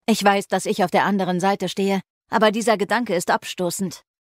Ich weiß, dass ich auf der anderen Seite stehe, aber dieser Gedanke ist abstoßend.